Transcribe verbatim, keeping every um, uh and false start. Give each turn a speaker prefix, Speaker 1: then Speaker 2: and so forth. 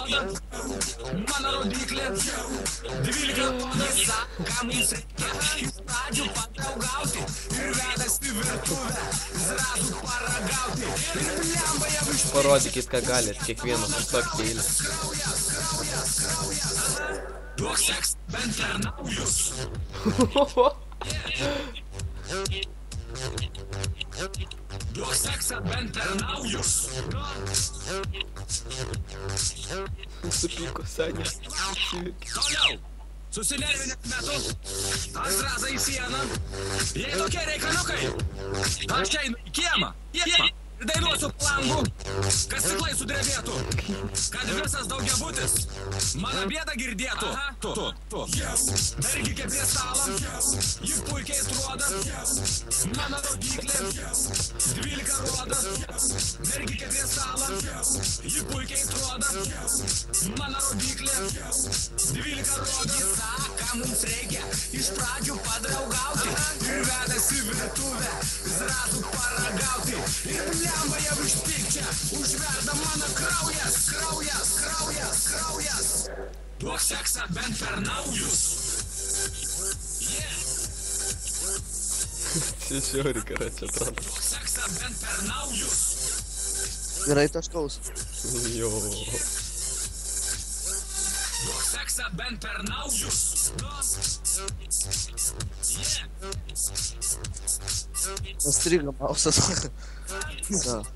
Speaker 1: rodo, mano rodyklė, dvylika rodo, ką mums reikia, iš pradžių padraugauti ir vedasi virtuvę, zrazų paragauti ir blemba jau iš...
Speaker 2: Parodykit, ką galit, kiekvienas užtokti eilę.
Speaker 1: Duok seks bent per naujus. Duok seksą bent per naujus.
Speaker 2: Supyko Sanė.
Speaker 1: Toliau. Susinervinęs metu. Aš zrazą į sieną. Jei tokie reikaliukai. Aš einu į kiemą. Kiemą. Ir dainuosiu plangų, kad stiklai sudrebėtų, kad visas daugiabutis mano bėdą girdėtų. Tu, tu, tu. Mergikė prie stalo, ji puikiai atrodo, mano rodyklė, dvylika rodo. Mergikė prie stalo, ji puikiai atrodo, mano rodyklė, dvylika rodo. Ką mums reikia, iš pradžių padraugauti ir vedasi virtuvę, zrazų paragauti. Ir blemba jau iš pykčia, užverda mano kraujas, kraujas, kraujas, kraujas. Duok seksą bent per naujus.
Speaker 2: Čia žiauri, karoči, atrodo.
Speaker 1: Duok seksą bent per naujus.
Speaker 3: Gerai taškaus.
Speaker 2: Jo.
Speaker 1: Duok seksą bent per naujus.
Speaker 3: Nastriga mausas. Da.